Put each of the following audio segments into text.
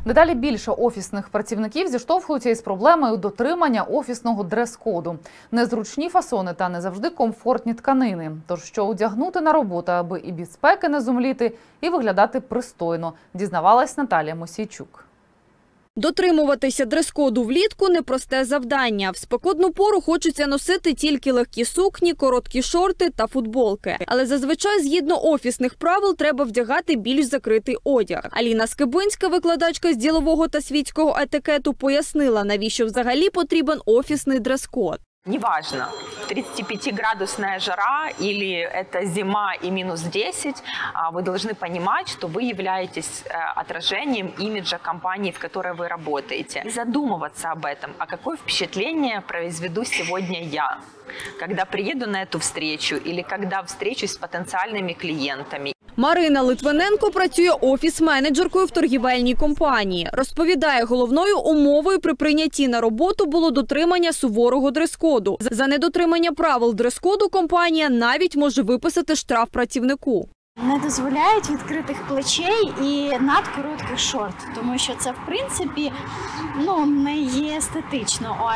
Дедалі більше офісних працівників зіштовхуються із проблемою дотримання офісного дрес-коду. Незручні фасони та не завжди комфортні тканини. Тож, що одягнути на роботу, аби і від спеки не зумліти, і виглядати пристойно, дізнавалась Наталія Мосійчук. Дотримуватися дрес-коду влітку – непросте завдання. В спекотну пору хочеться носити тільки легкі сукні, короткі шорти та футболки. Але зазвичай, згідно офісних правил, треба вдягати більш закритий одяг. Аліна Скибинська, викладачка з ділового та світського етикету, пояснила, навіщо взагалі потрібен офісний дрес-код. Неважно, 35-градусная жара или это зима и минус 10, вы должны понимать, что вы являетесь отражением имиджа компании, в которой вы работаете. И задумываться об этом, а какое впечатление произведу сегодня я, когда приеду на эту встречу или когда встречусь с потенциальными клиентами. Марина Литвиненко працює офіс-менеджеркою в торгівельній компанії. Розповідає, головною умовою при прийнятті на роботу було дотримання суворого дрес-коду. За недотримання правил дрес-коду компанія навіть може виписати штраф працівнику. Не дозволяють відкритих плечей і надкоротких шорт, тому що це, в принципі, не є естетично.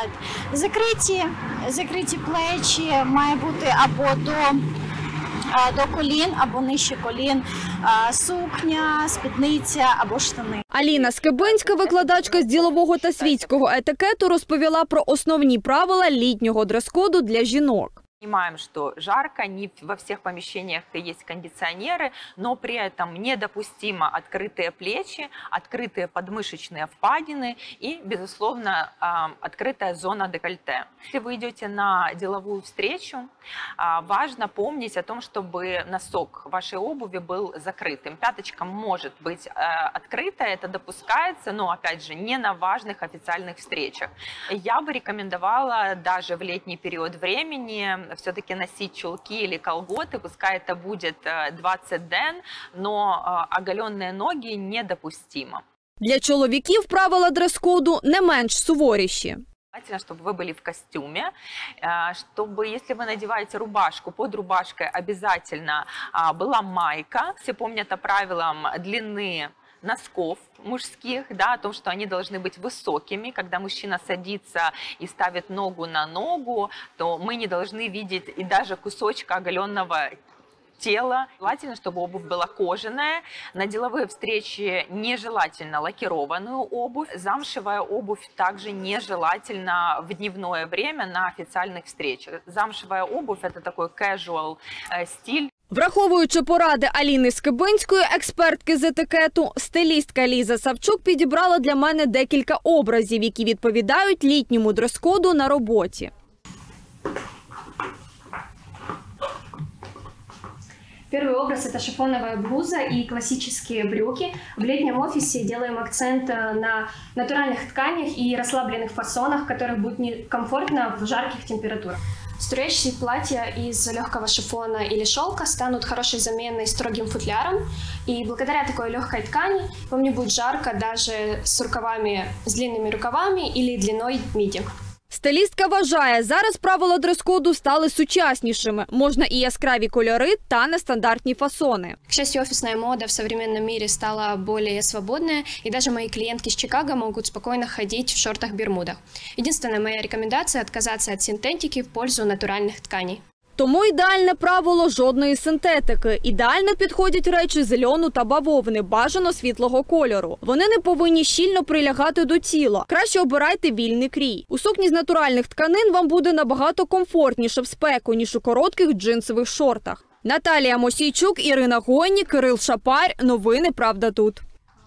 Закриті плечі має бути або до колін, або нижче колін, сукня, спідниця або штани. Аліна Скибинська, викладачка з ділового та світського етикету, розповіла про основні правила літнього дрес-коду для жінок. Понимаем, что жарко, не во всех помещениях есть кондиционеры, но при этом недопустимо открытые плечи, открытые подмышечные впадины и, безусловно, открытая зона декольте. Если вы идете на деловую встречу, важно помнить о том, чтобы носок вашей обуви был закрытым. Пяточка может быть открыта, это допускается, но, опять же, не на важных официальных встречах. Я бы рекомендовала даже в летний период времени все-таки носить чулки или колготы, пускай это будет 20 ден, но оголенные ноги недопустимо. Для чоловіків правила дрес-коду не менш суворіші. Желательно, чтобы вы были в костюме, чтобы, если вы надеваете рубашку, под рубашкой обязательно была майка. Все помнят о правилах длины носков мужских, да, о том, что они должны быть высокими. Когда мужчина садится и ставит ногу на ногу, то мы не должны видеть и даже кусочка оголенного тела. Желательно, чтобы обувь была кожаная. На деловые встречи нежелательно лакированную обувь. Замшевая обувь также нежелательно в дневное время на официальных встречах. Замшевая обувь – это такой casual стиль. Враховуючи поради Аліни Скибинської, експертки з етикету, стилістка Ліза Савчук підібрала для мене декілька образів, які відповідають літньому дрес-коду на роботі. Первый образ – это шифоновая блуза и классические брюки. В летнем офисе делаем акцент на натуральных тканях и расслабленных фасонах, в которых будет комфортно в жарких температурах. Струящиеся платья из легкого шифона или шелка станут хорошей заменой строгим футляром. И благодаря такой легкой ткани вам не будет жарко даже с рукавами, с длинными рукавами или длиной миди. Стилістка вважає, зараз правила дрес-коду стали сучаснішими. Можна і яскраві кольори, та нестандартні фасони. К счастью, офисная мода в современном мире стала более свободная, и даже мои клиентки из Чикаго могут спокойно ходить в шортах-бермудах. Единственная моя рекомендация – отказаться от синтетики в пользу натуральных тканей. Тому ідеальне правило – жодної синтетики. Ідеально підходять речі з льону та бавовни, бажано світлого кольору. Вони не повинні щільно прилягати до тіла. Краще обирайте вільний крій. У сукні з натуральних тканин вам буде набагато комфортніше в спеку, ніж у коротких джинсових шортах. Наталія Мосійчук, Ірина Гонні, Кирил Шапарь. Новини «Правда тут».